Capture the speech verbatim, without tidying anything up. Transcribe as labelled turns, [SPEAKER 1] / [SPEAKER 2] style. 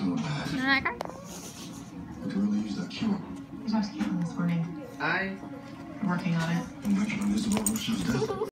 [SPEAKER 1] feeling bad.
[SPEAKER 2] Okay.
[SPEAKER 1] We can really use that cure.
[SPEAKER 3] I talked to Caitlin this morning.
[SPEAKER 4] I
[SPEAKER 3] I'm working on it.
[SPEAKER 1] You mentioned this about when she was dead.